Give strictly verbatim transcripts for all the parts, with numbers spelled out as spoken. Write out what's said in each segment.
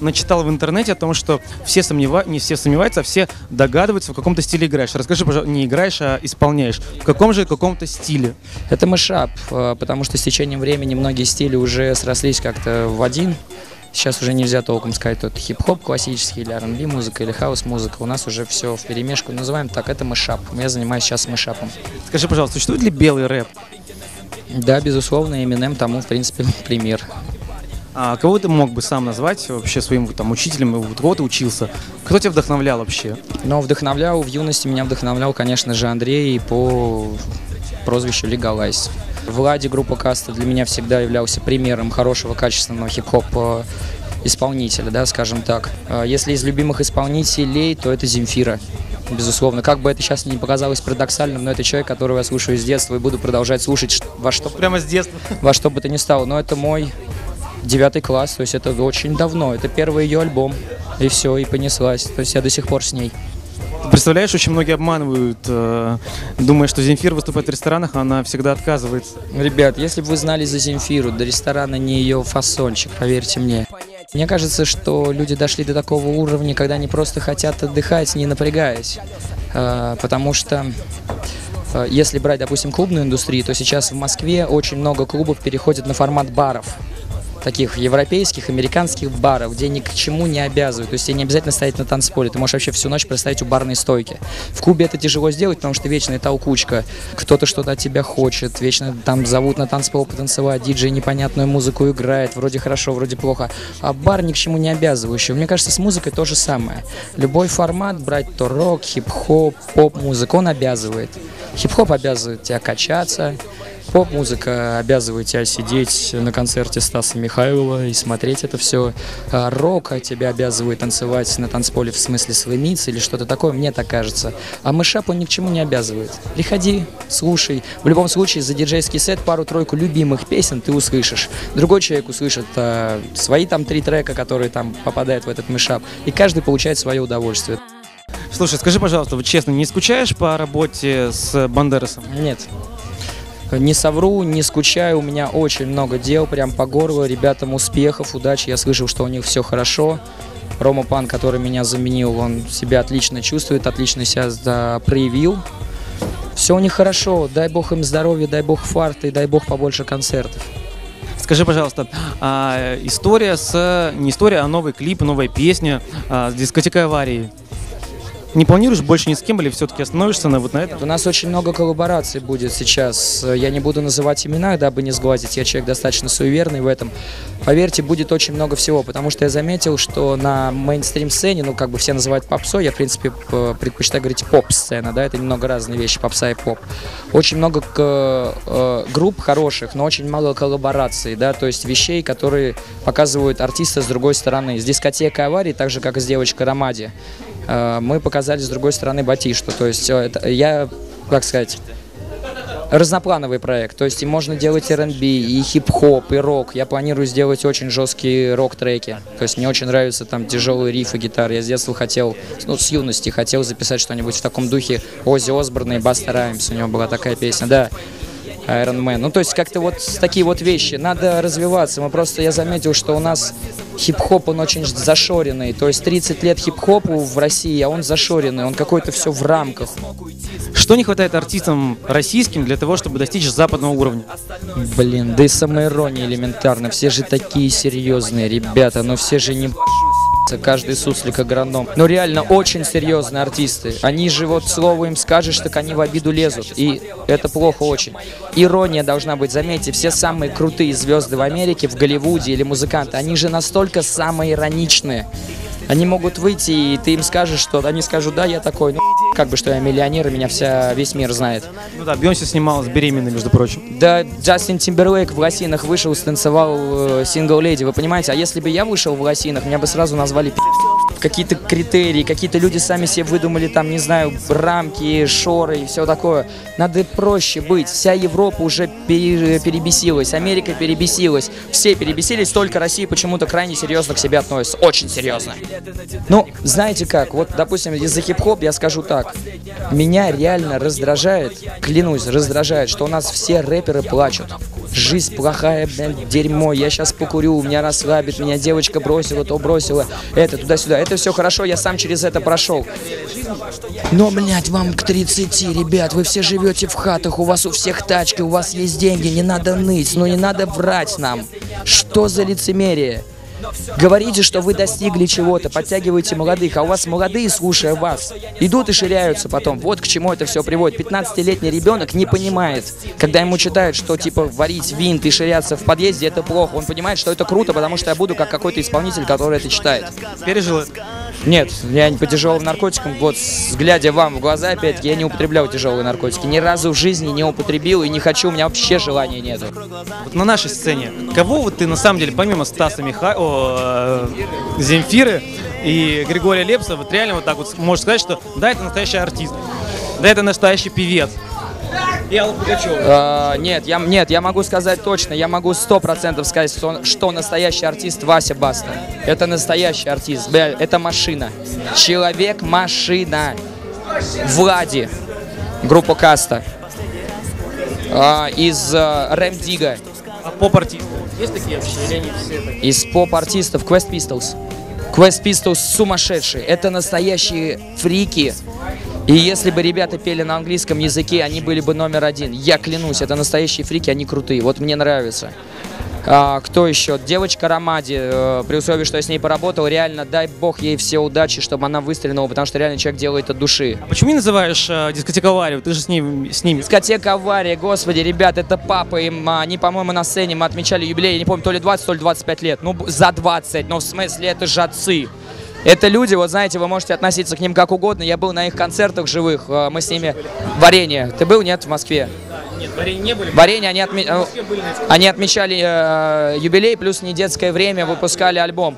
начитал в интернете о том, что все сомнева... не все сомневаются, а все догадываются, в каком-то стиле играешь. Расскажи, пожалуйста, не играешь, а исполняешь. В каком же каком-то стиле? Это мешап, потому что с течением времени многие стили уже срослись как-то в один. Сейчас уже нельзя толком сказать, то это хип-хоп классический, или ар энд би музыка, или хаус-музыка. У нас уже все вперемешку. Называем так, это мешап. Я занимаюсь сейчас мешапом. Скажи, пожалуйста, существует ли белый рэп? Да, безусловно, Eminem тому, в принципе, пример. А кого ты мог бы сам назвать вообще своим там учителем, у кого ты учился? Кто тебя вдохновлял вообще? Но вдохновлял в юности, меня вдохновлял, конечно же, Андрей по прозвищу Legalize. Влади, группа Каста, для меня всегда являлся примером хорошего, качественного хип-хоп исполнителя, да, скажем так. Если из любимых исполнителей, то это Земфира, безусловно. Как бы это сейчас не показалось парадоксальным, но это человек, которого я слушаю с детства и буду продолжать слушать во что, Прямо с детства? Во что бы то ни стало. Но это мой девятый класс, то есть это очень давно. Это первый ее альбом, и все, и понеслась. То есть я до сих пор с ней. Представляешь, очень многие обманывают, э, думая, что Земфира выступает в ресторанах, а она всегда отказывается. Ребят, если бы вы знали за Земфиру, до ресторана не ее фасончик, поверьте мне. Мне кажется, что люди дошли до такого уровня, когда они просто хотят отдыхать, не напрягаясь. Э, потому что, э, если брать, допустим, клубную индустрию, то сейчас в Москве очень много клубов переходят на формат баров. Таких европейских, американских баров, где ни к чему не обязывают. То есть тебе не обязательно стоять на танцполе, ты можешь вообще всю ночь простоять у барной стойки. В клубе это тяжело сделать, потому что вечная толкучка, кто-то что-то от тебя хочет, вечно там зовут на танцпол потанцевать, диджей непонятную музыку играет, вроде хорошо, вроде плохо. А бар ни к чему не обязывающий. Мне кажется, с музыкой то же самое. Любой формат, брать то рок, хип-хоп, поп-музыка, он обязывает. Хип-хоп обязывает тебя качаться. Поп-музыка обязывает тебя сидеть на концерте Стаса Михайлова и смотреть это все. А рок тебя обязывает танцевать на танцполе, в смысле слэмиться или что-то такое, мне так кажется. А мышап он ни к чему не обязывает. Приходи, слушай. В любом случае за диджейский сет пару-тройку любимых песен ты услышишь. Другой человек услышит а, свои там три трека, которые там попадают в этот мышап. И каждый получает свое удовольствие. Слушай, скажи, пожалуйста, вот честно, не скучаешь по работе с Бандерасом? Нет. Не совру, не скучаю, у меня очень много дел, прям по горло, ребятам успехов, удачи, я слышал, что у них все хорошо. Рома Пан, который меня заменил, он себя отлично чувствует, отлично себя да, проявил. Все у них хорошо, дай бог им здоровья, дай бог фарта и дай бог побольше концертов. Скажи, пожалуйста, а история с... не история, а новый клип, новая песня а, с дискотекой аварии. Не планируешь больше ни с кем или все-таки остановишься на вот на этом? У нас очень много коллабораций будет сейчас. Я не буду называть имена, дабы не сглазить. Я человек достаточно суеверный в этом. Поверьте, будет очень много всего, потому что я заметил, что на мейнстрим-сцене, ну, как бы все называют попсой, я, в принципе, предпочитаю говорить поп-сцена, да, это немного разные вещи, попса и поп. Очень много э, групп хороших, но очень мало коллабораций, да, то есть вещей, которые показывают артиста с другой стороны. С дискотекой аварии, так же, как и с девочкой Ромади, мы показали с другой стороны Батишту, то есть это, я, как сказать, разноплановый проект, то есть и можно делать ар энд би, и хип-хоп, и рок. Я планирую сделать очень жесткие рок-треки, то есть мне очень нравятся там тяжелые рифы гитары. Я с детства хотел, ну с юности хотел записать что-нибудь в таком духе Оззи Осборна и Баста Раймс, у него была такая песня, да. Iron Man. Ну, то есть как-то вот такие вот вещи. Надо развиваться. Мы просто, я заметил, что у нас хип-хоп, он очень зашоренный. То есть тридцать лет хип-хопу в России, а он зашоренный. Он какой-то все в рамках. Что не хватает артистам российским для того, чтобы достичь западного уровня? Блин, да и самоирония элементарно. Все же такие серьезные ребята, но все же не... Каждый суслик агроном. Но реально очень серьезные артисты. Они же вот слово им скажешь, так они в обиду лезут. И это плохо очень. Ирония должна быть. Заметьте, все самые крутые звезды в Америке, в Голливуде или музыканты, они же настолько самоироничные. Они могут выйти, и ты им скажешь, что они скажут, да, я такой, ну, как бы, что я миллионер, и меня вся, весь мир знает. Ну да, Бейонсе снималась беременной, между прочим. Да, Джастин Тимберлейк в лосинах вышел, станцевал сингл «Леди», вы понимаете? А если бы я вышел в лосинах, меня бы сразу назвали пи***. Какие-то критерии, какие-то люди сами себе выдумали там, не знаю, рамки, шоры и все такое. Надо проще быть. Вся Европа уже пере перебесилась, Америка перебесилась, все перебесились, только Россия почему-то крайне серьезно к себе относится, очень серьезно. Ну, знаете как, вот, допустим, из-за хип-хоп я скажу так. Меня реально раздражает, клянусь, раздражает, что у нас все рэперы плачут. жизнь плохая, блядь, дерьмо, я сейчас покурю, меня расслабит, меня девочка бросила, то бросила, это, туда-сюда. Это все хорошо, я сам через это прошел. Но, блядь, вам к тридцати, ребят, вы все живете в хатах, у вас у всех тачки, у вас есть деньги, не надо ныть, ну не надо врать нам. Что за лицемерие? Говорите, что вы достигли чего-то, подтягиваете молодых, а у вас молодые, слушая вас, идут и ширяются потом. Вот к чему это все приводит. пятнадцатилетний ребенок не понимает, когда ему читают, что типа варить винт и ширяться в подъезде это плохо. Он понимает, что это круто, потому что я буду как какой-то исполнитель, который это читает. Пережил это? Нет, я не по тяжелым наркотикам. Вот, глядя вам в глаза, опять, я не употреблял тяжелые наркотики. Ни разу в жизни не употребил и не хочу, у меня вообще желания нету. Вот на нашей сцене, кого вот ты на самом деле, помимо Стаса Миха... О, Земфиры и Григория Лепса, вот реально вот так вот можешь сказать, что да, это настоящий артист, да, это настоящий певец. И Алла Пугачева. А, нет, я, нет, я могу сказать точно, я могу сто процентов сказать, что, что настоящий артист Вася Баста. Это настоящий артист, бля, это машина. Человек-машина. Влади, группа Каста. А, из а, Рэм Дига. А поп-артисты? Есть такие вообще? Или они все такие? Из поп-артистов Quest Pistols. Quest Pistols сумасшедшие. Это настоящие фрики. И если бы ребята пели на английском языке, они были бы номер один. Я клянусь, это настоящие фрики, они крутые. Вот мне нравится. А, кто еще? Девочка Ромади, э, при условии, что я с ней поработал, реально, дай бог ей все удачи, чтобы она выстрелила, потому что реально человек делает от души. А почему не называешь э, дискотеку «Авария»? Ты же с, ним, с ними. Дискотека «Авария», господи, ребят, это папа им, они, по-моему, на сцене, мы отмечали юбилей, я не помню, то ли двадцать, то ли двадцать пять лет. Ну, за двадцать, но в смысле, это же отцы. Это люди, вот знаете, вы можете относиться к ним как угодно. Я был на их концертах живых, мы с ними... Варенье. Ты был, нет, в Москве? Нет, Варенье не были. Варенье, они, отме... они отмечали э, юбилей, плюс «Не детское время», выпускали альбом.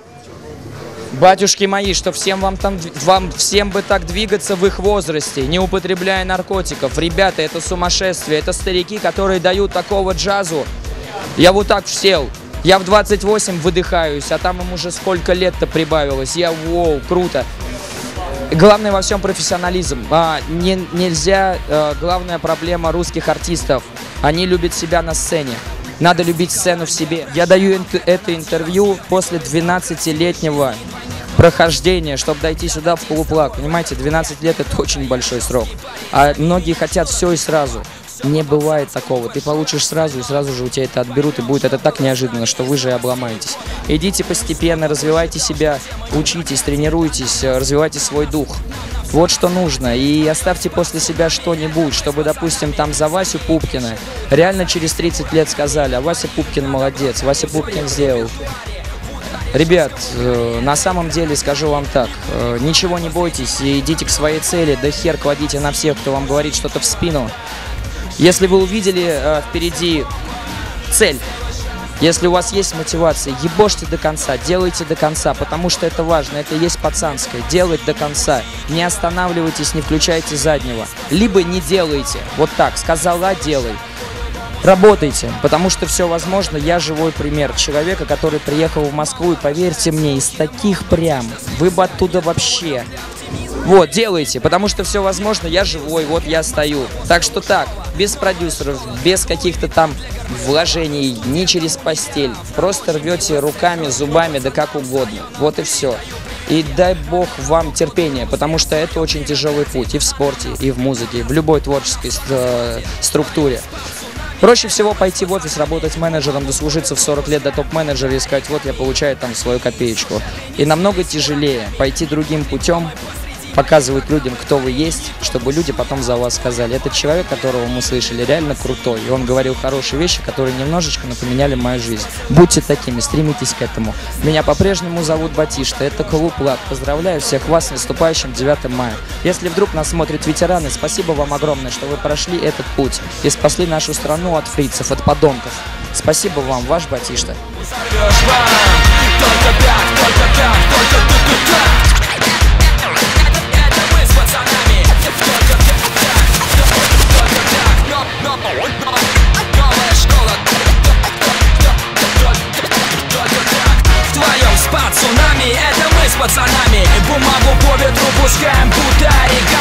Батюшки мои, что всем вам там, вам всем бы так двигаться в их возрасте, не употребляя наркотиков. Ребята, это сумасшествие, это старики, которые дают такого джазу. Я вот так сел. Я в двадцать восемь выдыхаюсь, а там им уже сколько лет-то прибавилось. Я, воу, круто. Главное во всем профессионализм. А, не, нельзя, а, главная проблема русских артистов. Они любят себя на сцене. Надо любить сцену в себе. Я даю это интервью после двенадцатилетнего прохождения, чтобы дойти сюда в полуплак. Понимаете, двенадцать лет это очень большой срок. А многие хотят все и сразу. Не бывает такого. Ты получишь сразу, и сразу же у тебя это отберут, и будет это так неожиданно, что вы же и обломаетесь. Идите постепенно, развивайте себя, учитесь, тренируйтесь, развивайте свой дух. Вот что нужно. И оставьте после себя что-нибудь, чтобы, допустим, там за Васю Пупкина реально через тридцать лет сказали: а Вася Пупкин молодец, Вася Пупкин сделал. Ребят, на самом деле скажу вам так, ничего не бойтесь и идите к своей цели, да хер кладите на всех, кто вам говорит что-то в спину. Если вы увидели э, впереди цель, если у вас есть мотивация, ебошьте до конца, делайте до конца, потому что это важно, это и есть пацанское, делать до конца. Не останавливайтесь, не включайте заднего, либо не делайте, вот так, сказала, делай. Работайте, потому что все возможно. Я живой пример человека, который приехал в Москву, и поверьте мне, из таких прям, вы бы оттуда вообще... Вот, делайте, потому что все возможно, я живой, вот я стою. Так что так, без продюсеров, без каких-то там вложений, не через постель. Просто рвете руками, зубами, да как угодно. Вот и все. И дай бог вам терпения, потому что это очень тяжелый путь и в спорте, и в музыке, и в любой творческой э, структуре. Проще всего пойти в офис, работать менеджером, дослужиться в сорок лет до топ-менеджера и сказать: вот я получаю там свою копеечку. И намного тяжелее пойти другим путем, показывать людям, кто вы есть, чтобы люди потом за вас сказали: этот человек, которого мы слышали, реально крутой. И он говорил хорошие вещи, которые немножечко напоминали мою жизнь. Будьте такими, стремитесь к этому. Меня по-прежнему зовут Батишта, это клуб Лак. Поздравляю всех вас с наступающим девятым мая. Если вдруг нас смотрят ветераны, спасибо вам огромное, что вы прошли этот путь и спасли нашу страну от фрицев, от подонков. Спасибо вам, ваш Батишта. Цунами, это мы с пацанами. Бумагу по ветру пускаем, будто